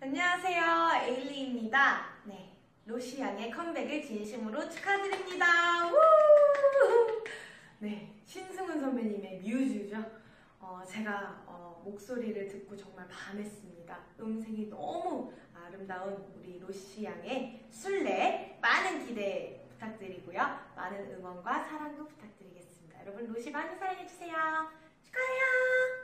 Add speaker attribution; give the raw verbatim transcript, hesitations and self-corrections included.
Speaker 1: 안녕하세요, 에일리입니다. 네, 로시 양의 컴백을 진심으로 축하드립니다. 우! 네, 신승훈 선배님의 뮤즈죠. 어, 제가 어, 목소리를 듣고 정말 반했습니다. 음색이 너무 아름다운 우리 로시 양의 술래 많은 기대 부탁드리고요. 많은 응원과 사랑도 부탁드리겠습니다. 여러분 로시 많이 사랑해주세요. 축하해요.